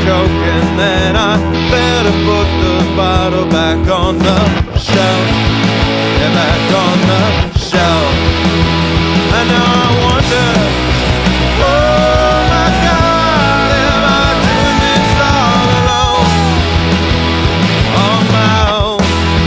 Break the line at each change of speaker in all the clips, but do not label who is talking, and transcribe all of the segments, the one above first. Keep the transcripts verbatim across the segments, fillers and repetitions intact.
choke, and then I better put the bottle back on the shelf. Yeah, back on the shelf. And now I wonder, oh my God, am I doing this all alone, on my own?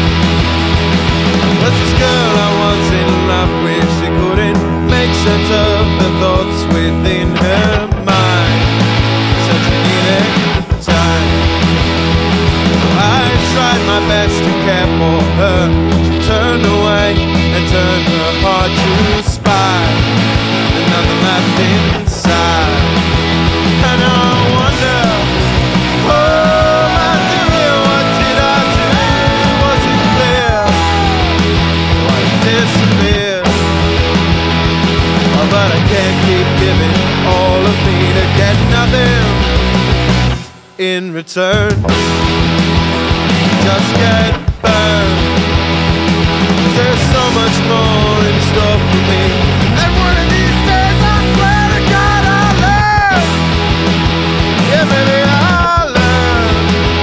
Was this girl I was in love with, she couldn't make sense of the thoughts within her mind. Such a needed time. So I tried my best to care for her. She turned away and turned her heart to spine, and nothing left inside. And I wonder, oh my dear, what did I do? Was it clear? Why it disappeared? Oh, but I can't keep giving all of me to get nothing in return. Just get burned. There's so much more in store for me, and one of these days I swear to God I'll learn. Yeah, baby, I'll learn.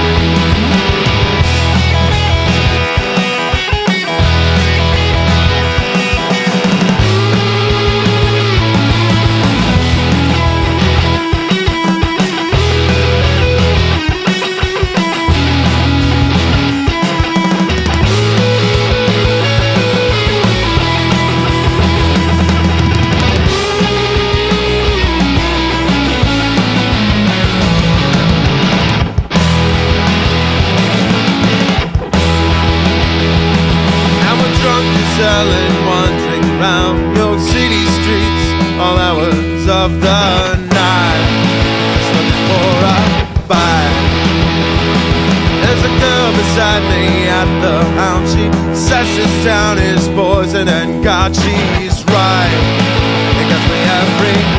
Selling, wandering round New York City streets all hours of the night, just looking for a bite. There's a girl beside me at the helm. She says this town is poison, and God, she's right. It gets me every